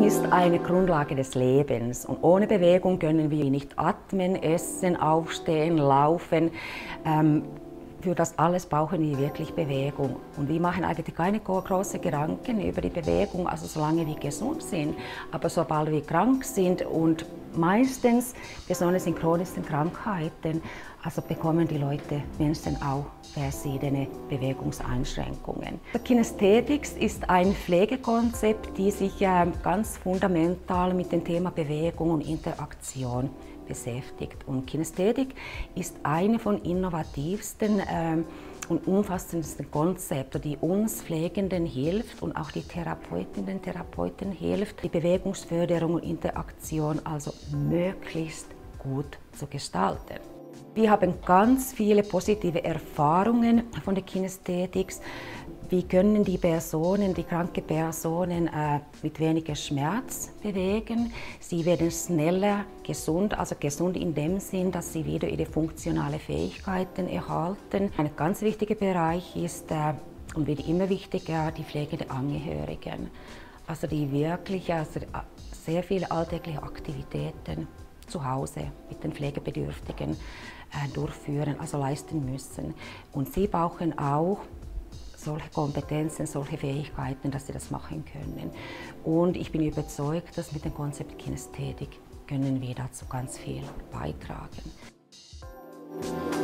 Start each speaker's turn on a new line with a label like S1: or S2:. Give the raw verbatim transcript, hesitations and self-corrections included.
S1: ist eine Grundlage des Lebens und ohne Bewegung können wir nicht atmen, essen, aufstehen, laufen. Ähm, Für das alles brauchen wir wirklich Bewegung. Und wir machen eigentlich keine großen Gedanken über die Bewegung, also solange wir gesund sind. Aber sobald wir krank sind und meistens, besonders in chronischen Krankheiten, also bekommen die Leute, Menschen auch verschiedene Bewegungseinschränkungen. Kinesthetics ist ein Pflegekonzept, das sich ganz fundamental mit dem Thema Bewegung und Interaktion beschäftigt. Und Kinesthetik ist eine von innovativsten äh, und umfassendsten Konzepten, die uns Pflegenden hilft und auch die Therapeutinnen und Therapeuten hilft, die Bewegungsförderung und Interaktion also möglichst gut zu gestalten. Wir haben ganz viele positive Erfahrungen von der Kinesthetik. Wie können die Personen, die kranke Personen äh, mit weniger Schmerz bewegen? Sie werden schneller gesund, also gesund in dem Sinn, dass sie wieder ihre funktionalen Fähigkeiten erhalten. Ein ganz wichtiger Bereich ist äh, und wird immer wichtiger, die pflegenden Angehörigen. Also die wirklich also sehr viele alltägliche Aktivitäten zu Hause mit den Pflegebedürftigen äh, durchführen, also leisten müssen. Und sie brauchen auch solche Kompetenzen, solche Fähigkeiten, dass sie das machen können. Und ich bin überzeugt, dass mit dem Konzept Kinesthetik können wir dazu ganz viel beitragen.